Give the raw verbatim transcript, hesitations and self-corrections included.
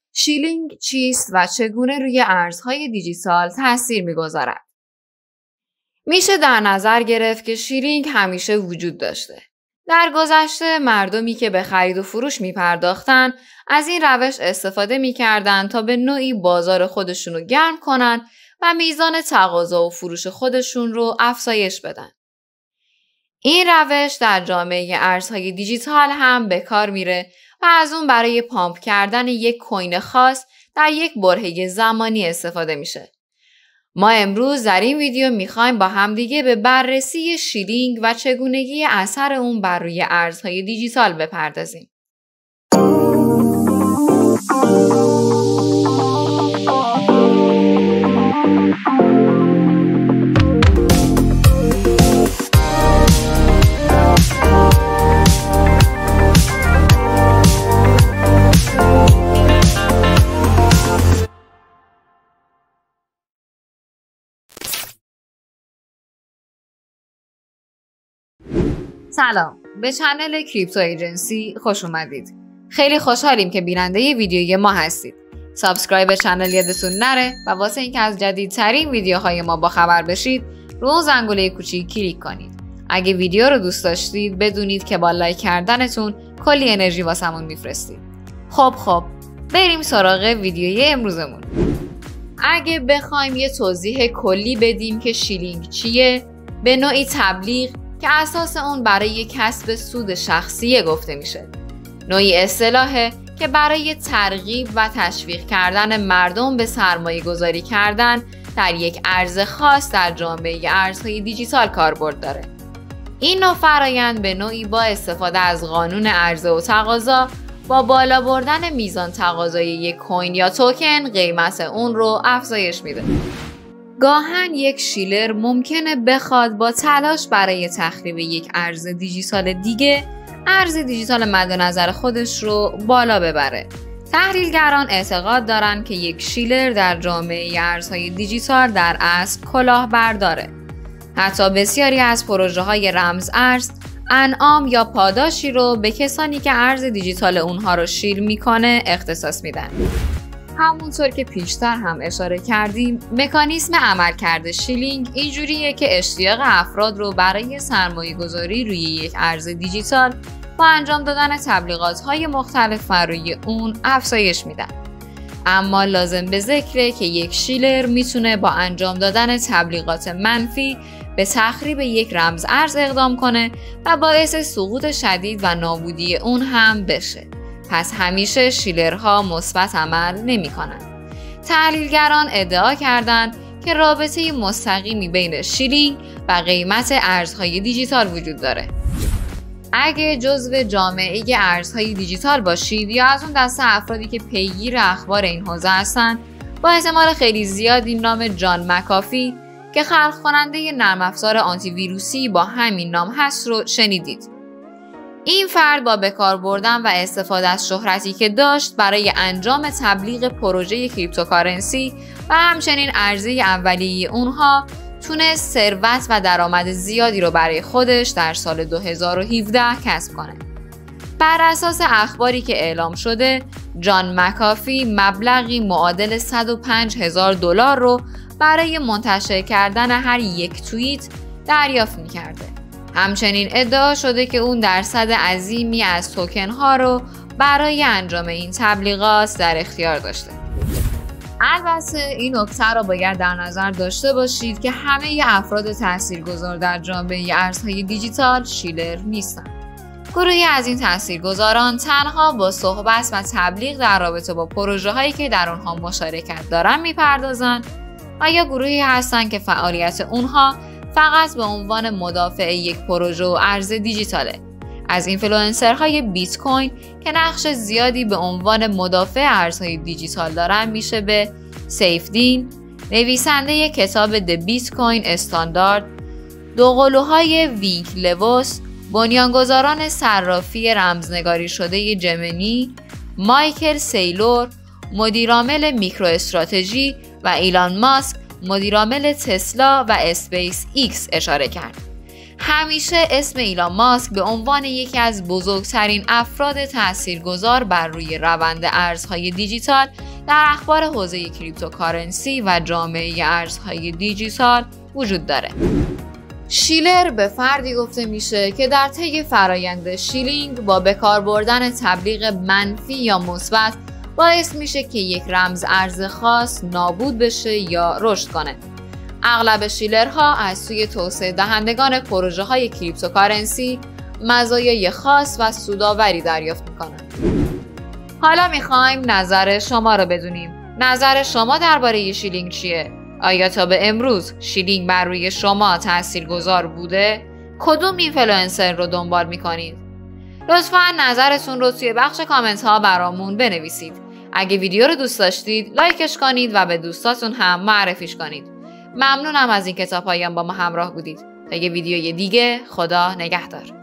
شیلینگ چیست و چگونه روی ارزهای دیجیتال تأثیر می‌گذارد؟ میشه در نظر گرفت که شیلینگ همیشه وجود داشته. در گذشته مردمی که به خرید و فروش می‌پرداختن از این روش استفاده می‌کردن تا به نوعی بازار خودشون رو گرم کنن و میزان تقاضا و فروش خودشون رو افزایش بدن. این روش در جامعه ارزهای دیجیتال هم به کار میره و از اون برای پامپ کردن یک کوین خاص در یک برهه زمانی استفاده میشه. ما امروز در این ویدیو میخوایم با همدیگه به بررسی شیلینگ و چگونگی اثر اون بر روی ارزهای دیجیتال بپردازیم. سلام، به چنل کریپتو ایجنسی خوش اومدید. خیلی خوشحالیم که بیننده ویدیوی ما هستید. سابسکرایب چنل یادتون نره و واسه اینکه از جدیدترین ویدیوهای ما با خبر بشید، رو اون زنگوله کوچیک کلیک کنید. اگه ویدیو رو دوست داشتید بدونید که با لایک کردنتون کلی انرژی واسمون میفرستید. خب خب، بریم سراغ ویدیوی امروزمون. اگه بخوایم یه توضیح کلی بدیم که شیلینگ چیه، به نوعی تبلیغ که اساس اون برای کسب سود شخصی گفته میشه. نوعی اصطلاحه که برای ترغیب و تشویق کردن مردم به سرمایه گذاری کردن در یک ارز خاص در جامعه ارزهای دیجیتال کاربرد داره. این نوع فرآیند به نوعی با استفاده از قانون عرضه و تقاضا با بالا بردن میزان تقاضای یک کوین یا توکن قیمت اون رو افزایش میده. گاهن یک شیلر ممکنه بخواد با تلاش برای تخریب یک ارز دیجیتال دیگه ارز دیجیتال مد نظر خودش رو بالا ببره. تحلیلگران اعتقاد دارن که یک شیلر در جامعه ارزهای دیجیتال در اصل کلاهبرداره. حتی بسیاری از پروژه های رمز ارز انعام یا پاداشی رو به کسانی که ارز دیجیتال اونها رو شیل میکنه اختصاص میدن. همونطور که پیشتر هم اشاره کردیم، مکانیزم عملکرد شیلینگ اینجوریه که اشتیاق افراد رو برای سرمایه گذاری روی یک ارز دیجیتال با انجام دادن تبلیغات‌های مختلف روی اون افزایش میدن. اما لازم به ذکره که یک شیلر میتونه با انجام دادن تبلیغات منفی به تخریب یک رمز ارز اقدام کنه و باعث سقوط شدید و نابودی اون هم بشه. پس همیشه شیلرها مثبت عمل نمی‌کنند. تحلیلگران ادعا کردند که رابطه مستقیمی بین شیلینگ و قیمت ارزهای دیجیتال وجود داره. اگه جزو جامعه ارزهای دیجیتال باشید یا از اون دسته افرادی که پیگیر اخبار این حوزه هستن، با احتمال خیلی زیادی نام جان مکافی که خلق کننده نرم افزار آنتی ویروسی با همین نام هست رو شنیدید. این فرد با بکار بردن و استفاده از شهرتی که داشت برای انجام تبلیغ پروژه کریپتوکارنسی و همچنین عرضه اولیه اونها تونست ثروت و درآمد زیادی رو برای خودش در سال دو هزار و هفده کسب کنه. بر اساس اخباری که اعلام شده، جان مکافی مبلغی معادل صد و پنج هزار دلار رو برای منتشر کردن هر یک توییت دریافت می‌کرده. همچنین ادعا شده که اون درصد عظیمی از توکن ها رو برای انجام این تبلیغات در اختیار داشته. البته این نکته را باید در نظر داشته باشید که همه افراد تاثیرگذار در جامعه ارزهای دیجیتال شیلر نیستند. گروهی از این تاثیرگذاران تنها با صحبت و تبلیغ در رابطه با پروژه هایی که در اونها مشارکت دارن میپردازند و یا گروهی هستند که فعالیت اونها فقط به عنوان مدافع یک پروژه و ارز دیجیتاله. از اینفلوئنسرهای بیت کوین که نقش زیادی به عنوان مدافع ارزهای دیجیتال دارن میشه به سیفدین، نویسنده کتاب د بیت کوین استاندارد، دوقلوهای وینک لوس، بنیانگذاران صرافی رمزنگاری شده جمینی، مایکل سیلور، مدیرعامل میکرو استراتژی و ایلان ماسک، مدیرعامل تسلا و اسپیس ایکس اشاره کرد. همیشه اسم ایلان ماسک به عنوان یکی از بزرگترین افراد تاثیرگذار بر روی روند ارزهای دیجیتال در اخبار حوزه کریپتوکارنسی و جامعه ارزهای دیجیتال وجود داره. شیلر به فردی گفته میشه که در طی فرایند شیلینگ با بکار بردن تبلیغ منفی یا مثبت باعث میشه که یک رمز ارز خاص نابود بشه یا رشد کنه. اغلب شیلرها از سوی توسعه دهندگان پروژه های کریپتوکارنسی مزایای خاص و سودآوری دریافت میکنن. حالا میخوایم نظر شما رو بدونیم. نظر شما درباره شیلینگ چیه؟ آیا تا به امروز شیلینگ بر روی شما تاثیرگذار بوده؟ کدوم اینفلوئنسر رو دنبال میکنید؟ لطفاً نظرتون رو توی بخش کامنت ها برامون بنویسید. اگه ویدیو رو دوست داشتید لایکش کنید و به دوستاتون هم معرفیش کنید. ممنونم از این که تا پایان با ما همراه بودید. تا یه ویدیوی دیگه، خدا نگهدار.